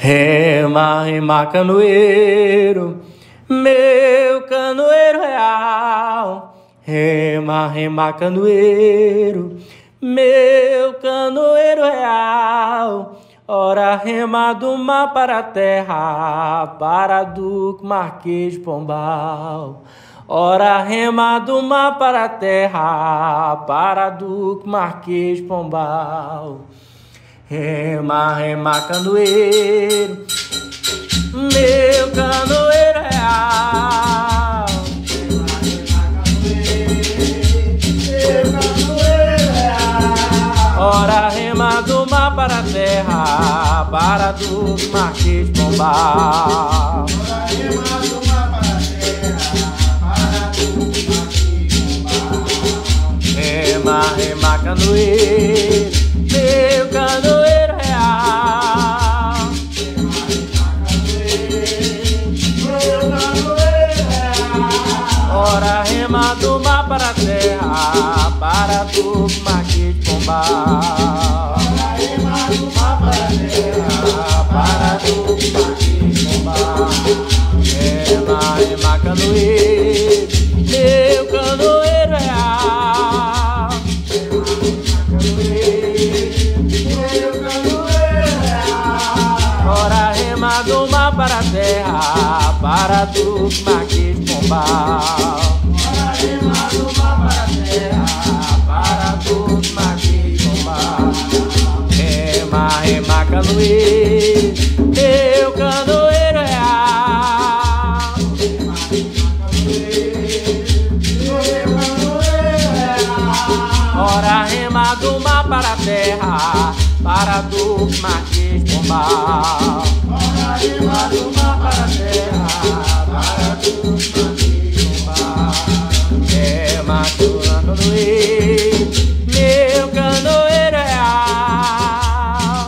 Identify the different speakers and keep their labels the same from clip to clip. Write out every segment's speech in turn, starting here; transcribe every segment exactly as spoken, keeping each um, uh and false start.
Speaker 1: Rema, rema, canoeiro, meu canoeiro real. Rema, rema, canoeiro, meu canoeiro real. Ora rema do mar para a terra, para Duque Marquês de Pombal. Ora rema do mar para a terra, para Duque Marquês de Pombal. Rema, rema, canoeiro, meu canoeiro real. Rema, rema, canoeiro, meu canoeiro real. Ora rema do mar para a terra, para Duque Marquês de Pombal.
Speaker 2: Ora rema do mar para a terra, para Duque Marquês de Pombal.
Speaker 1: Rema, rema, canoeiro, meu canoeiro real.
Speaker 2: Meu canoeiro real.
Speaker 1: Ora rema do mar para a terra, para Duque Marquês de Pombal.
Speaker 2: Ora rema do mar para a terra,
Speaker 1: Para Duque Marquês de Pombal. Rema, rema, canoeiro, meu canoeiro real. Ora rema do mar para a terra, para Duque Marquês de Pombal.
Speaker 2: Ora rema do mar para a terra,
Speaker 1: Para Duque Marquês de Pombal. Rema, rema, canoeiro, meu canoeiro real.
Speaker 2: meu canoeiro real.
Speaker 1: Ora rema do mar para a terra, para Duque Marquês de Pombal.
Speaker 2: Ora rema do mar para a terra, para Duque Marquês de Pombal.
Speaker 1: Rema do canoeiro, meu canoeiro real.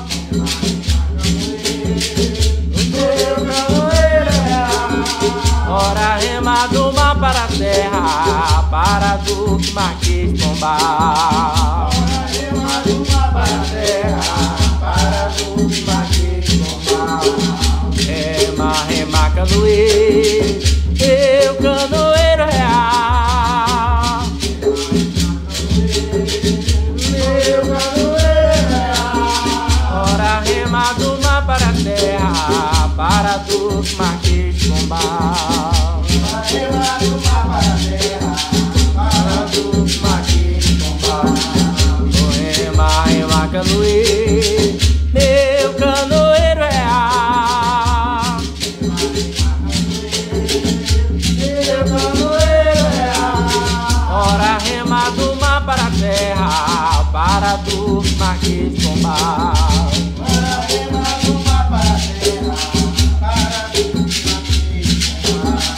Speaker 2: Meu canoeiro real.
Speaker 1: Ora rema do mar para a terra, para Duque Marquês de Pombal.
Speaker 2: Ora rema do mar para a terra, para Duque Marquês de Pombal.
Speaker 1: Rema, rema, canoeiro, meu canoeiro real.
Speaker 2: Meu canoeiro real.
Speaker 1: Ora rema do mar para a terra, para Duque Marquês de Pombal.
Speaker 2: Ora rema do mar para a terra, para Duque Marquês de Pombal.
Speaker 1: Rema, rema, canoeiro, meu canoeiro real.
Speaker 2: Meu canoeiro real.
Speaker 1: Ora rema do mar para a terra, para Duque Marquês de Pombal.
Speaker 2: Ora rema do mar para a terra, para Duque Marquês de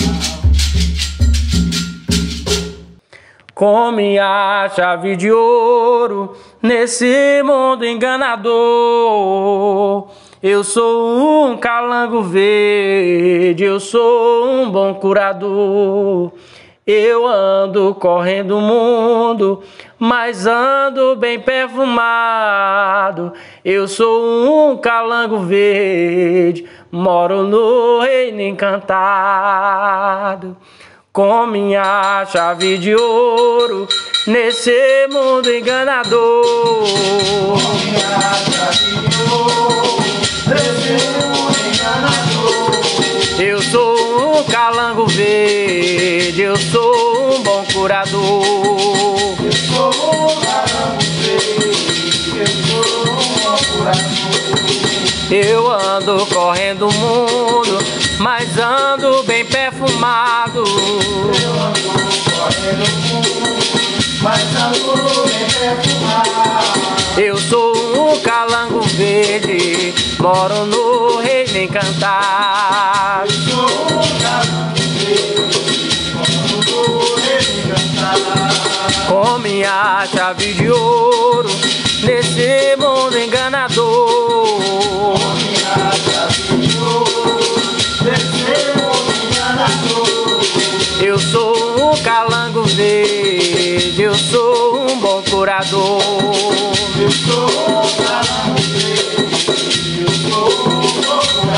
Speaker 2: Pombal.
Speaker 1: Come a chave de ouro nesse mundo enganador. Eu sou um calango verde, eu sou um bom curador. Eu ando correndo o mundo, mas ando bem perfumado. Eu sou um calango verde, moro no reino encantado. Com minha chave de ouro nesse mundo enganador.
Speaker 2: Minha chave de ouro, nesse mundo enganador.
Speaker 1: Eu sou um calango verde, eu sou um bom curador.
Speaker 2: Eu sou um calango verde, eu sou um bom curador.
Speaker 1: Eu ando correndo o mundo, mas ando bem perfumado.
Speaker 2: Eu ando correndo o mundo, mas ando bem perfumado.
Speaker 1: Eu sou um calango verde, moro no reino encantado.
Speaker 2: Eu sou um calango verde, moro no reino encantado.
Speaker 1: Com minha chave de ouro nesse mundo enganador.
Speaker 2: Minha chave de ouro, nesse mundo enganador.
Speaker 1: Eu sou um calango verde, eu sou um bom curador.
Speaker 2: Eu sou um calango verde, eu sou um bom curador.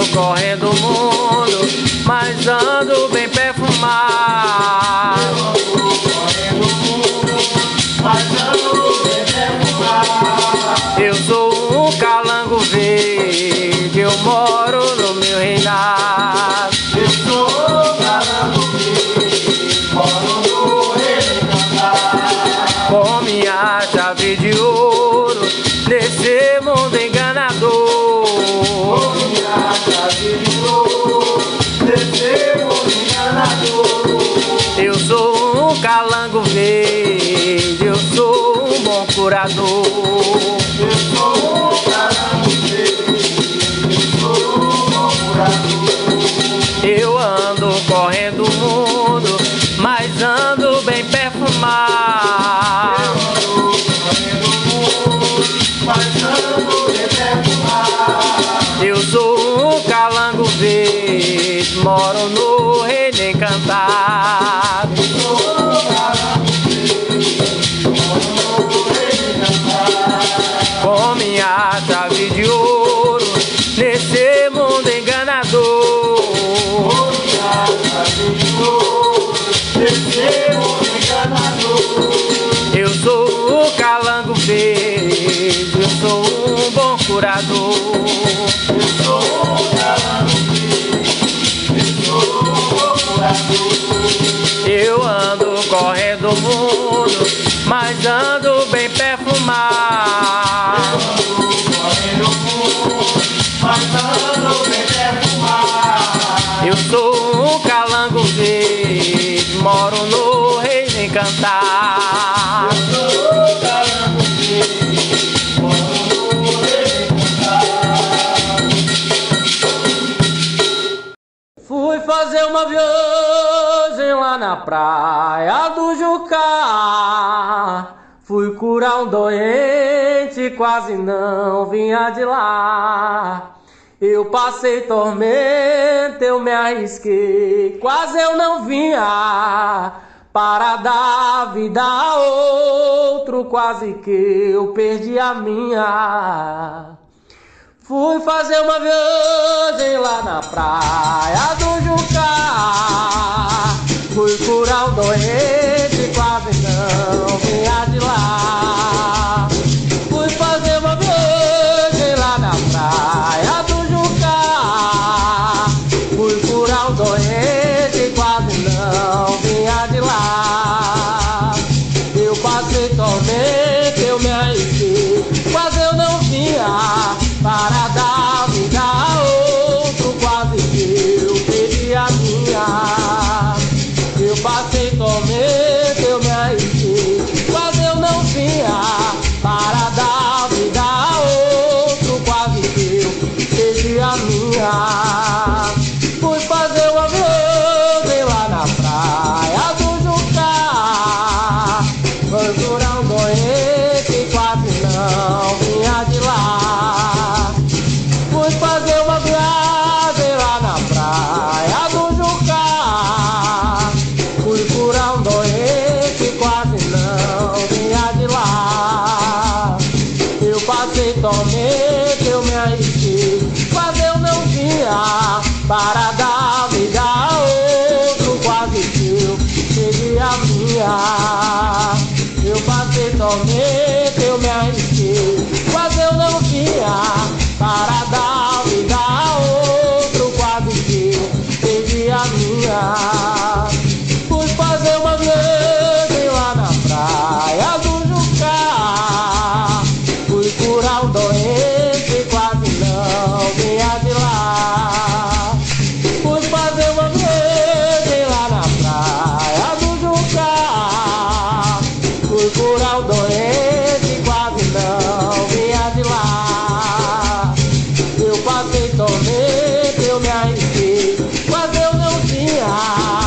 Speaker 1: correndo o mundo, mas ando bem perfumado.
Speaker 2: Correndo o mundo, mas ando bem perfumado.
Speaker 1: Eu sou um calango verde, eu moro no meu reinado.
Speaker 2: Eu sou um calango verde, moro no reino encantado.
Speaker 1: Com minha chave de ouro, nesse mundo enganador.
Speaker 2: Com minha chave de ouro, nesse mundo enganador.
Speaker 1: Eu sou um calango verde, eu sou um bom curador.
Speaker 2: Eu sou um calango verde, eu sou um bom curador.
Speaker 1: Eu ando correndo o mundo, mas ando bem perfumado.
Speaker 2: Correndo o mundo, mas ando bem perfumado.
Speaker 1: Eu sou um calango verde, moro no reino encantado.
Speaker 2: Eu sou um calango verde, moro no reino encantado.
Speaker 1: Com minha chave de ouro, nesse mundo enganador.
Speaker 2: Com minha chave de ouro, nesse mundo enganador.
Speaker 1: Eu sou o calango verde, eu sou um bom curador.
Speaker 2: Eu sou um calango verde, eu sou um bom curador.
Speaker 1: Eu ando correndo o mundo, mas ando bem perfumado.
Speaker 2: Correndo o mundo, mas ando bem perfumado.
Speaker 1: Eu sou um calango verde, moro no reino encantado.
Speaker 2: Eu sou um calango verde, moro no reino encantado.
Speaker 1: Fui fazer uma viagem lá na praia do Jucá. Fui curar um doente, quase não vinha de lá. Eu passei tormento, eu me arrisquei, quase eu não vinha. Para dar vida a outro, quase que eu perdi a minha. Fui fazer uma viagem lá na praia do Jucá. Fui curar um doente, quase não vinha de lá. Fui fazer uma viagem lá na praia do Jucá. Fui curar um doente, quase não vinha de lá. Eu passei tormento, eu me arrisquei, quase eu não vinha. Para dar vida a outro, quase que eu perdi a minha. Eu passei tormento, eu me arrisquei, quase eu não vinha. Para dar vida a outro, quase que eu perdi a minha. Fui fazer uma viagem lá na praia do Jucá. Fui curar um doente, quase não vinha de lá. Fui fazer uma viagem lá na praia do Jucá. Fui curar um doente, quase não vinha de lá. Eu passei tormento, eu me arrisquei, quase eu não vinha. Para dar vida a outro, quase que eu perdi a minha. Eu passei tormento, eu me arrisquei, quase eu não vinha. Para dar vida a outro, quase que eu perdi a minha. Fui fazer uma viagem lá na praia do Jucá. Fui curar um doente, quase não vinha de lá. Fui fazer uma viagem lá na praia do Jucá. Fui curar um doente, quase não vinha de lá. Eu passei tormento, eu me arrisquei, quase eu não tinha.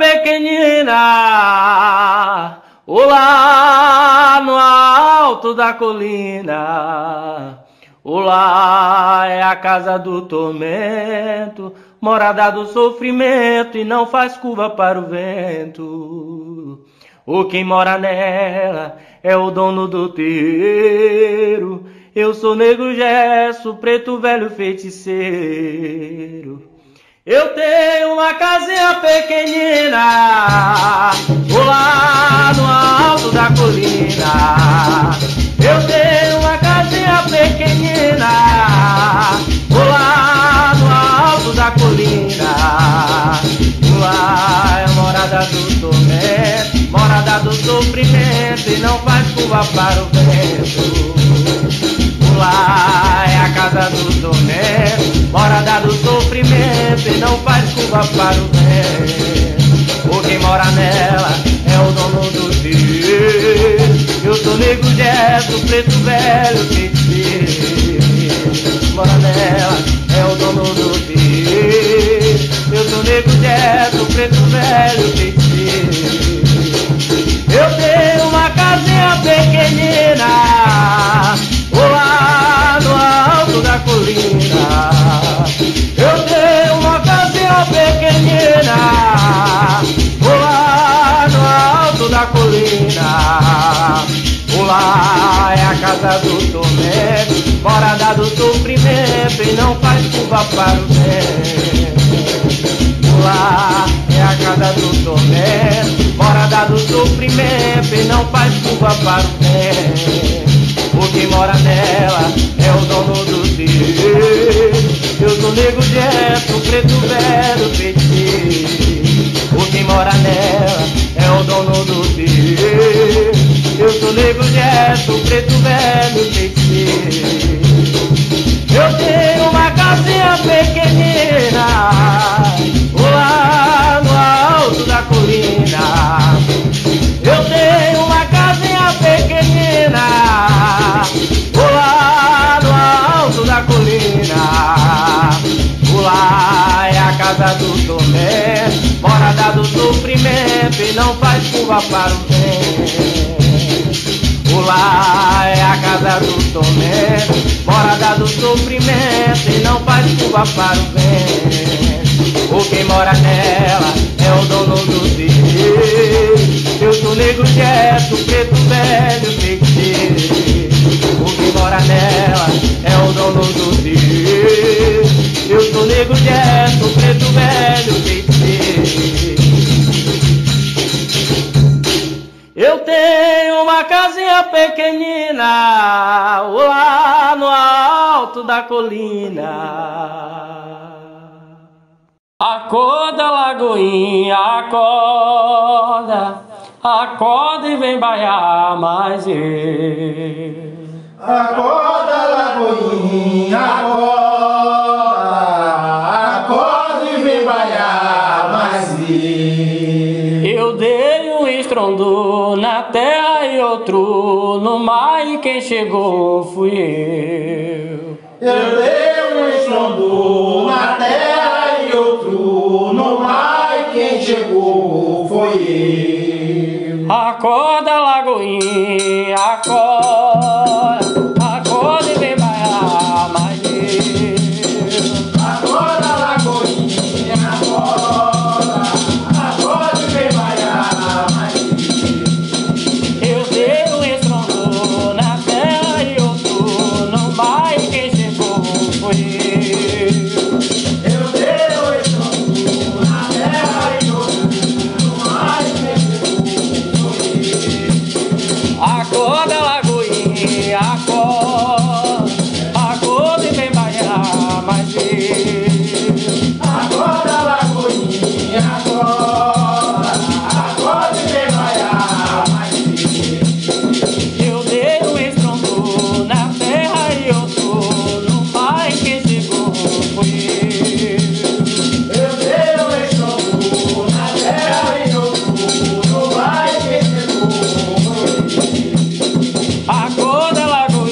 Speaker 1: pequenina, lá no alto da colina. Olá é a casa do tormento, morada do sofrimento, e não faz curva para o vento. O quem mora nela é o dono do terreiro. Eu sou Negro Gesso, preto velho feiticeiro. Eu tenho uma casinha pequenina, lá no alto da colina. Eu tenho uma casinha pequenina, lá no alto da colina. Lá é a morada do tormento, morada do sofrimento, e não faz curva para o vento. Lá é a casa do tormento, morada do sofrimento, e não faz curva para o vento. Por quem mora nela é o dono do terreiro. Eu sou Negro Gesso, preto velho feiticeiro. Mora nela é o dono do terreiro. Eu sou Negro Gesso, preto velho feiticeiro. Eu tenho uma casinha pequenina, lá no alto da colina. Eu tenho uma casinha pequenina, lá no alto da colina. Lá é a casa do tormento, morada do sofrimento, e não faz curva para o vento. Lá é a casa do tormento, morada do sofrimento, e não faz curva para o vento. O que mora nela é o dono do terreiro. Eu sou Negro Gesso, preto velho feiticeiro. O que mora nela é o dono do terreiro. Eu sou Negro Gesso, preto velho feiticeiro. Eu tenho uma casinha pequenina, lá no alto da colina. Eu tenho uma casinha pequenina, lá no alto da colina. Lá é a casa do tormento, morada do sofrimento, e não faz curva para o vento. Lá é a casa do tormento, morada do sofrimento, e não faz curva para o vento. O quem mora nela é o dono do terreiro. Eu sou Negro Gesso, preto velho feiticeiro. O que mora nela é o dono do terreiro. Eu sou Negro Gesso, preto velho feiticeiro. Eu tenho uma casinha pequenina, lá no alto da colina. Acorda, Lagoinha, acorda, acorda e vem baiar mais eu.
Speaker 2: Acorda, Lagoinha, acorda, acorda e vem baiar mais eu.
Speaker 1: Eu dei um estrondo na terra e outro no mar, e quem chegou fui eu.
Speaker 2: Eu dei um estrondo na terra e outro no mar, e quem chegou foi eu.
Speaker 1: Acorda, Lagoinha, acorda, acorda e vem baiar mais eu.
Speaker 2: Acorda, Lagoinha, acorda, acorda e vem baiar mais eu.
Speaker 1: Eu dei um estrondo na terra e outro no mar, e quem chegou foi eu.
Speaker 2: Eu dei um estrondo na terra e outro no mar, e quem chegou foi eu.
Speaker 1: Acorda, Lagoinha, acorda, acorda e vem baiar mais eu.
Speaker 2: Acorda, Lagoinha, acorda, acorda e vem baiar mais eu.
Speaker 1: Eu dei um estrondo na terra e outro no mar, e quem chegou foi eu.
Speaker 2: Eu dei um estrondo na terra e outro no mar, e quem chegou foi eu.
Speaker 1: Acorda, Lagoinha,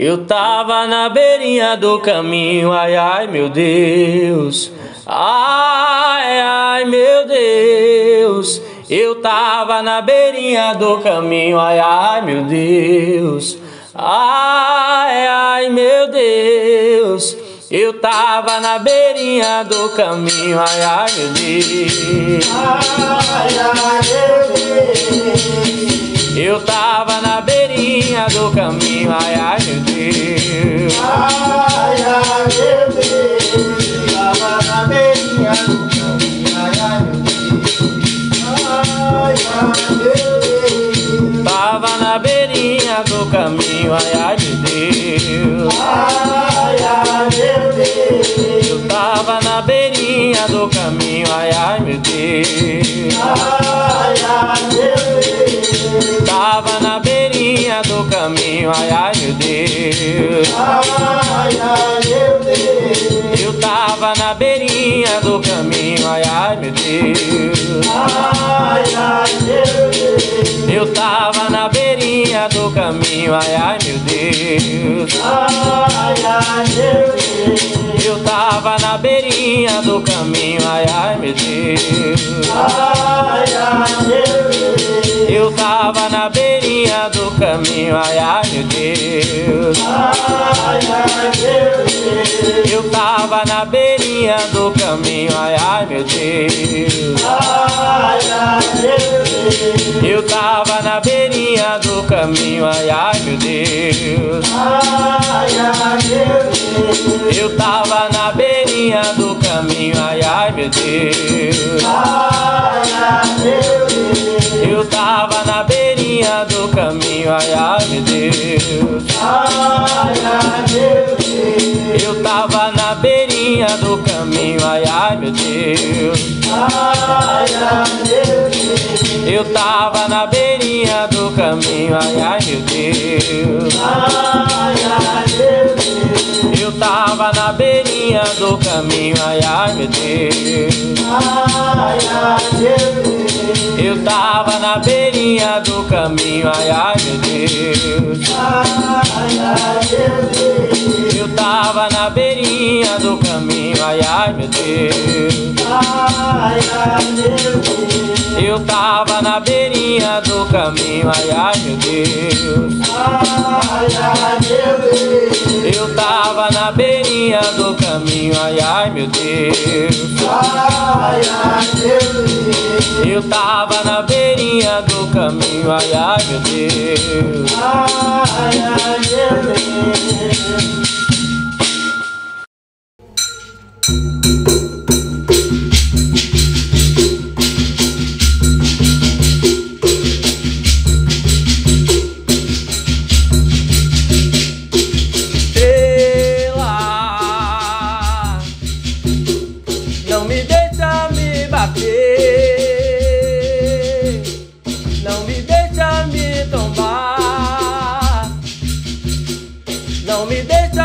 Speaker 1: Eu tava na beirinha do caminho, ai, ai, meu Deus. Ai, ai, meu Deus. Eu tava na beirinha do caminho, ai, ai, meu Deus. Ai, ai, meu Deus. Eu tava na beirinha do caminho, ai, ai, meu Deus.
Speaker 2: Ai, ai, meu Deus.
Speaker 1: Eu tava na beirinha do caminho, ai, ai, meu Deus.
Speaker 2: Ai, ai, meu Deus. Tava na beirinha do caminho, ai, ai, meu Deus. Ai, ai, meu Deus.
Speaker 1: Tava na beirinha do caminho, ai, ai, meu Deus.
Speaker 2: Ai, ai, meu Deus.
Speaker 1: Eu tava na beirinha do caminho, ai, ai, meu Deus.
Speaker 2: Ai, ai, meu Deus.
Speaker 1: Tava na beirinha do caminho, ai, ai, meu Deus.
Speaker 2: Ai, ai, meu Deus.
Speaker 1: Eu tava na beirinha do caminho, ai, ai, meu Deus.
Speaker 2: Ai, ai, meu Deus.
Speaker 1: Eu tava na beirinha do caminho, ai, ai, meu Deus.
Speaker 2: Ai, ai, meu Deus.
Speaker 1: Eu tava na beirinha do caminho, ai, ai, meu Deus.
Speaker 2: Ai, ai, meu Deus.
Speaker 1: Eu tava na beirinha do caminho, ai, ai, meu Deus.
Speaker 2: Ai, ai, meu Deus.
Speaker 1: Eu tava na beirinha do caminho, ai, ai, meu Deus.
Speaker 2: Ai, ai, meu Deus.
Speaker 1: Eu tava na beirinha do caminho, ai, ai, meu Deus.
Speaker 2: Ai, ai, meu Deus.
Speaker 1: Eu tava na beirinha do caminho, ai, ai, meu Deus.
Speaker 2: Ai, ai, meu Deus.
Speaker 1: Eu tava na beirinha do caminho, ai, ai, meu Deus.
Speaker 2: Ai, ai, meu Deus.
Speaker 1: Eu tava na beirinha do caminho, ai, ai, meu Deus.
Speaker 2: Ai, ai, meu Deus.
Speaker 1: Eu tava na beirinha do caminho, ai, ai, meu Deus.
Speaker 2: Ai, ai, meu Deus.
Speaker 1: Eu tava na beirinha do caminho, ai, ai, meu Deus.
Speaker 2: Ai, ai, meu Deus.
Speaker 1: Eu tava na beirinha do caminho, ai, ai, meu Deus.
Speaker 2: Ai, ai, meu Deus.
Speaker 1: Eu tava na beirinha do caminho, ai, ai, meu Deus.
Speaker 2: Ai, ai, meu Deus.
Speaker 1: Eu tava na beirinha do caminho, ai, ai, meu Deus.
Speaker 2: Ai, ai, meu Deus.
Speaker 1: Eu tava na beirinha do caminho, ai, ai, meu Deus.
Speaker 2: Ai, ai, meu Deus.
Speaker 1: Eu tava na beirinha do caminho, ai, ai, meu Deus.
Speaker 2: Ai, ai, meu Deus.
Speaker 1: Não me deixa me bater, não me deixa me tombar, não me deixa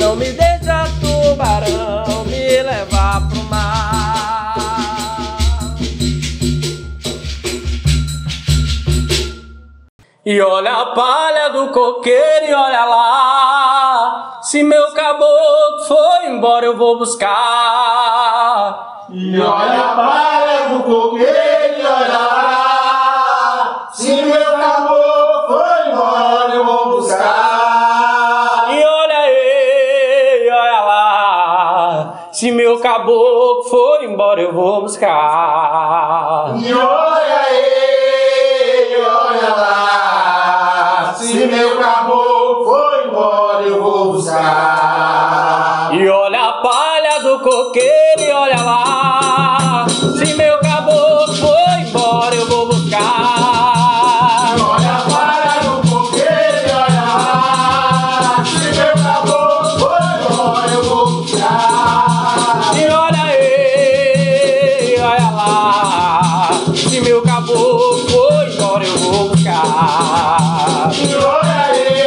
Speaker 1: Não me deixa, tubarão, me levar pro mar. E olha a palha do coqueiro e olha lá, se meu caboclo foi embora eu vou buscar.
Speaker 2: E olha a palha do coqueiro e olha lá, se meu caboclo foi embora eu vou buscar.
Speaker 1: E olha aí, olha lá, se meu caboclo foi embora eu vou buscar.
Speaker 2: E olha aí, olha lá, se meu caboclo foi embora eu vou buscar.
Speaker 1: E olha a palha do coqueiro e olha lá, se meu caboclo foi embora eu vou buscar.
Speaker 2: E olha a palha do coqueiro e olha lá, se meu caboclo foi embora eu vou buscar.
Speaker 1: E olha aí, olha lá, se meu caboclo foi embora eu vou buscar.
Speaker 2: E olha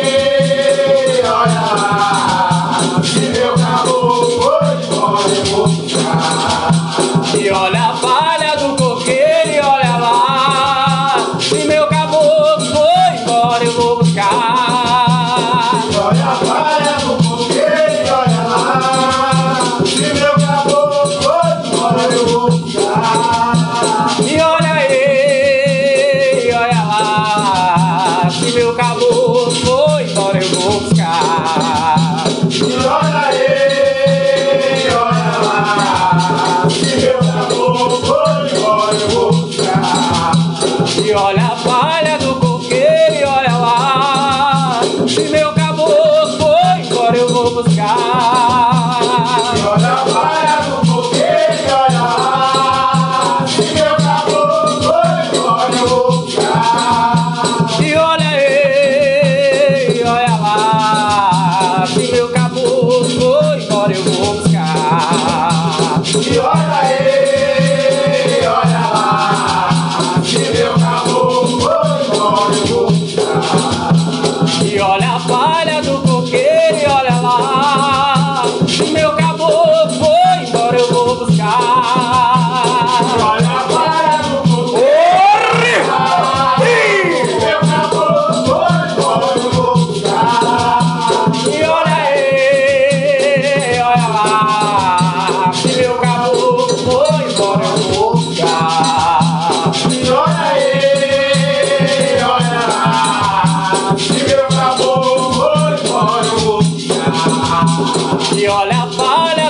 Speaker 2: aí, olha lá, se meu caboclo foi embora eu vou buscar.
Speaker 1: E olha a palha do coqueiro e olha lá, se meu caboclo foi embora eu vou buscar.
Speaker 2: E olha a palha do coqueiro e olha lá, se meu caboclo foi embora eu vou buscar.
Speaker 1: E olha aí, olha lá, se meu caboclo foi embora eu vou buscar.
Speaker 2: E olha aí, olha lá, se meu caboclo foi embora eu vou buscar.
Speaker 1: E olha a palha do coqueiro e olha lá, se meu caboclo foi embora eu vou buscar.
Speaker 2: E olha a palha do coqueiro e olha lá, se meu caboclo foi embora eu vou buscar.
Speaker 1: E olha aí, olha lá, se meu caboclo foi embora eu vou buscar.
Speaker 2: E olha aí, olha lá, se meu caboclo foi embora eu vou buscar.
Speaker 1: E olha a palha do coqueiro e olha lá, se meu caboclo foi embora eu vou buscar.
Speaker 2: E olha a palha do coqueiro, se meu caboclo foi embora eu vou buscar.
Speaker 1: E olha aí, olha lá, se meu caboclo foi embora eu vou buscar.
Speaker 2: E olha aí, olha lá, se meu caboclo foi embora eu vou buscar.
Speaker 1: E olha a palha